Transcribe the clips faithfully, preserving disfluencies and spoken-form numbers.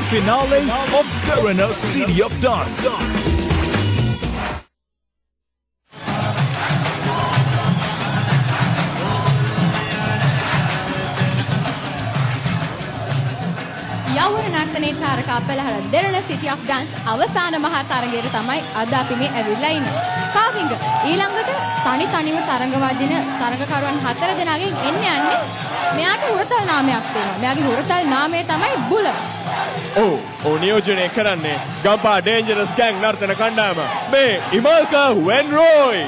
finale of Derana City of Dance. යවුන නර්තනයේ තාරකා පෙළහර දෙරණ සිටි of dance අවසාන මහා තරගයට තමයි අද අපි මේ ඇවිල්ලා ඉන්නේ. කාවිංග ඊළඟට තනි තනිව තරඟ වදින තරඟකරුවන් හතර දෙනාගෙන් එන්න යන්නේ මෙයාට හුරතල් නාමයක් තියෙනවා. මෙයාගේ හුරතල් නාමය තමයි බුල. ඔව් ඔව් නියෝජනය කරන්නේ ගම්පා ඩේන්ජරස් ගෑන්ග් නර්තන කණ්ඩායම. මේ ඉමල්කා වෙන්රොයි.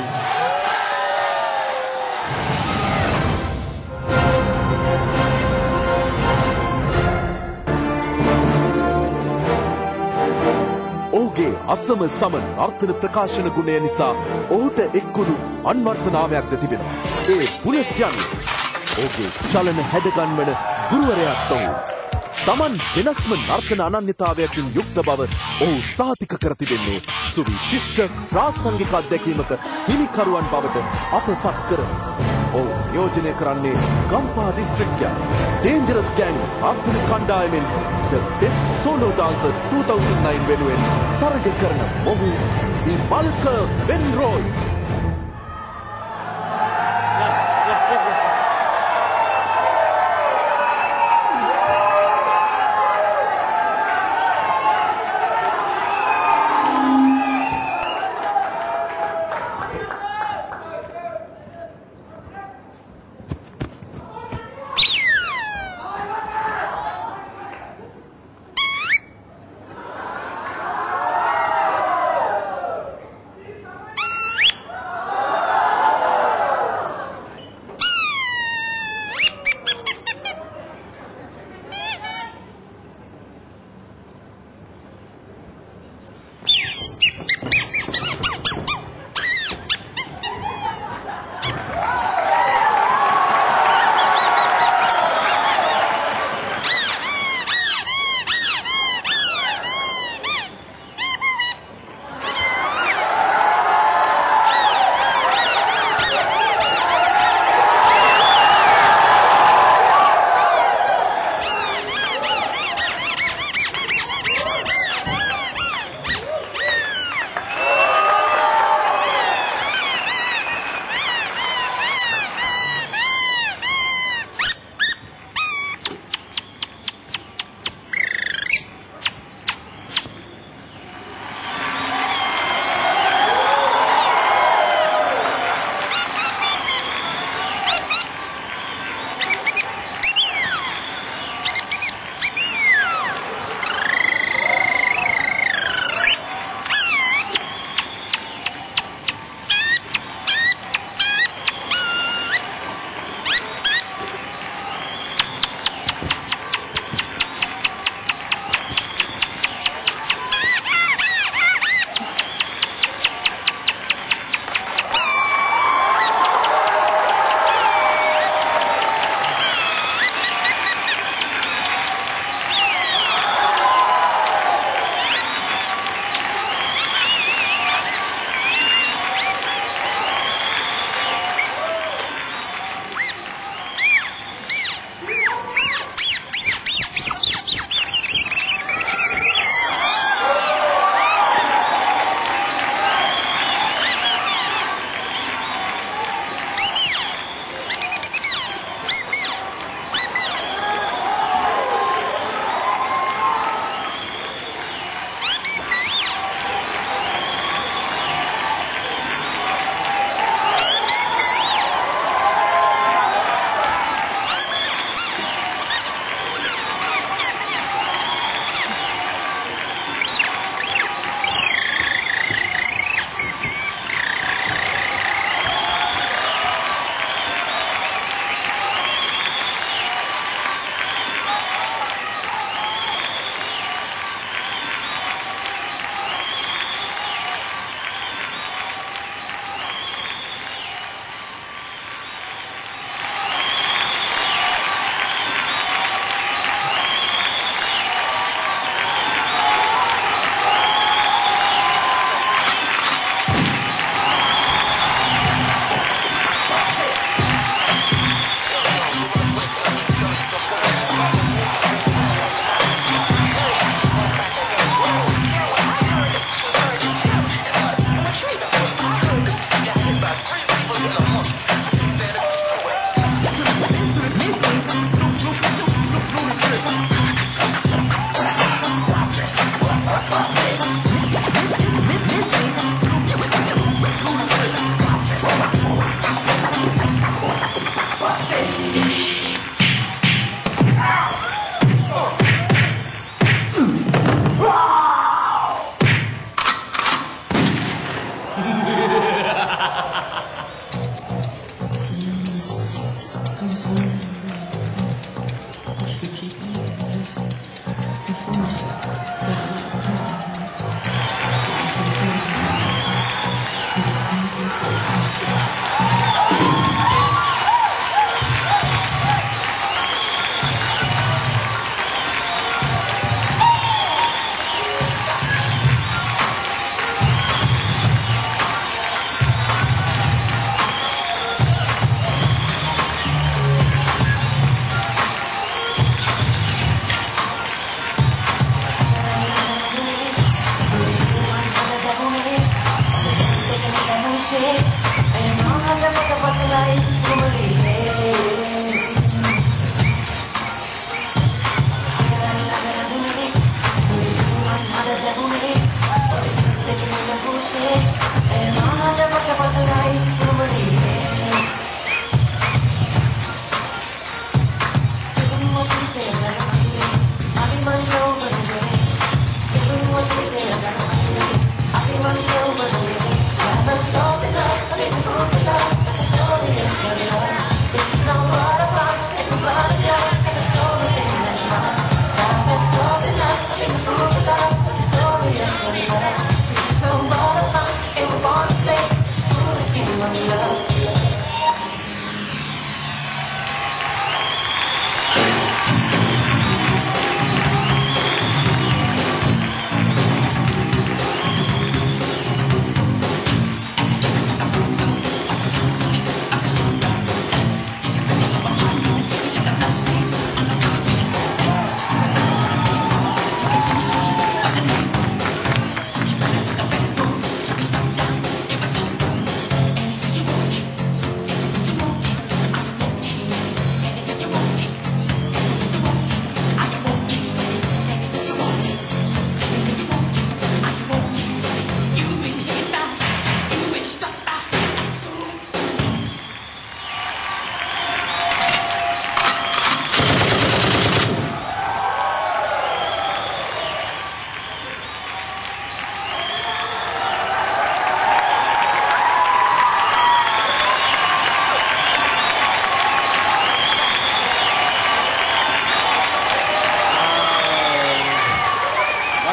අසම සම නර්තන ප්‍රකාශන ගුණය නිසා ඔහුට එක්කුණු අන්වර්ථ නාමයක්ද තිබෙනවා. ඒ බුලට් යන්නේ ඔහුගේ චලන හැඩගන්වන ගුරුවරයාත් ඔහු. Taman වෙනස්ම නර්තන අනන්‍යතාවයකින් යුක්ත බව ඔහු සාතික කර තිබෙන්නේ සුවිශිෂ්ට ප්‍රාසංගික අත්දැකීමක හිමිකරුවන් බවට අපපත් කරනවා. ඔහු නියෝජනය කරන්නේ ගම්පා දිස්ත්‍රික්කය ඩේන්ජරස් ගෑන්ග් නර්තන කණ්ඩායමෙන් The Best Solo Dancer two thousand nine වෙනුවෙන් තරග කරන ඔහු ඉමල්කා වෙන්රොයි.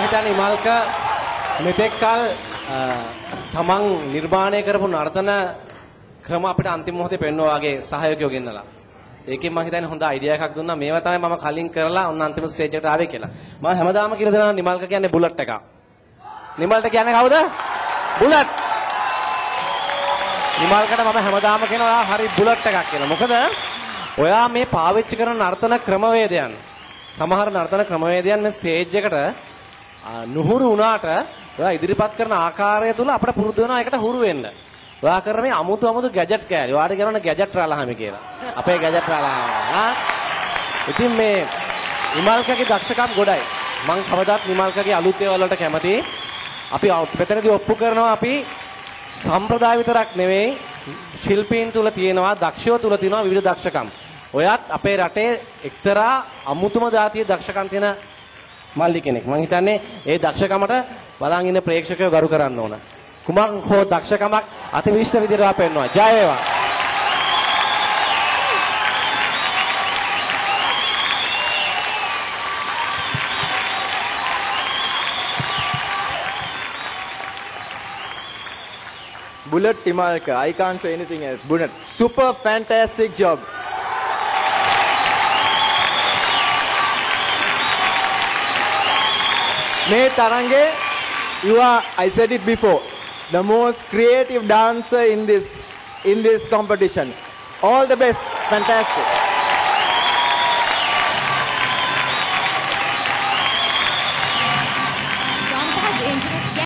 හිතන්නේ ඉමල්ක මෙතෙක් කල තමන් නිර්මාණය කරපු නර්තන ක්‍රම අපිට අන්තිම මොහොතේ පෙන්වුවා වගේ සහයෝගය ගෙන්නලා. ඒකෙන් මම හිතන්නේ හොඳ අයිඩියා එකක් දුන්නා. මේවා තමයි මම කලින් කරලා ඔන්න අන්තිම ස්ටේජ් එකට ආවේ කියලා. මම හැමදාම කියලා දෙනවා නිමල්ක කියන්නේ බුලට් එකක්. නිමල්ට කියන්නේ කවුද? බුලට්. නිමල්කට මම හැමදාම කියනවා හරි බුලට් එකක් කියලා. මොකද ඔයා මේ පාවිච්චි කරන නර්තන ක්‍රමවේදයන් සමහර නර්තන ක්‍රමවේදයන් මේ ස්ටේජ් එකට නුහුරු වුණාට ඔයා ඉදිරිපත් කරන ආකාරය තුල අපිට පුරුදු වෙනවා ඒකට හුරු වෙන්න. ඔයා කරන මේ අමුතු අමුතු ගැජට් කෑලි. ඔයාට කියනවනේ ගැජට් රාලහාමි කියලා. අපේ ගැජට් රාලහාමි. ආ. ඉතින් මේ නිමල්කගේ දක්ෂකම් ගොඩයි. මං කවදාත් නිමල්කගේ අලුත් දේවල් වලට කැමතියි. අපි මෙතනදී ඔප්පු කරනවා අපි සම්ප්‍රදාය විතරක් නෙවෙයි ශිල්පීන් තුල තියෙනවා දක්ෂයෝ තුල තියෙනවා විවිධ දක්ෂකම්. ඔයත් අපේ රටේ එක්තරා අමුතුම જાතිය දක්ෂකම් තියෙන මල්ලි කෙනෙක්. මං හිතන්නේ ඒ දක්ෂකමට බලන් ඉන්න ප්‍රේක්ෂකයෝ ගරු කරන්න ඕන. කුමක් හෝ දක්ෂකමක් අතිවිශිෂ්ට විදිහට අපෙන්නවා. ජය වේවා. Bullet Timalka, I can't say anything else. Bullet, super fantastic job. May Tarange, you are, I said it before, the most creative dancer in this in this competition. All the best, fantastic. Dangerous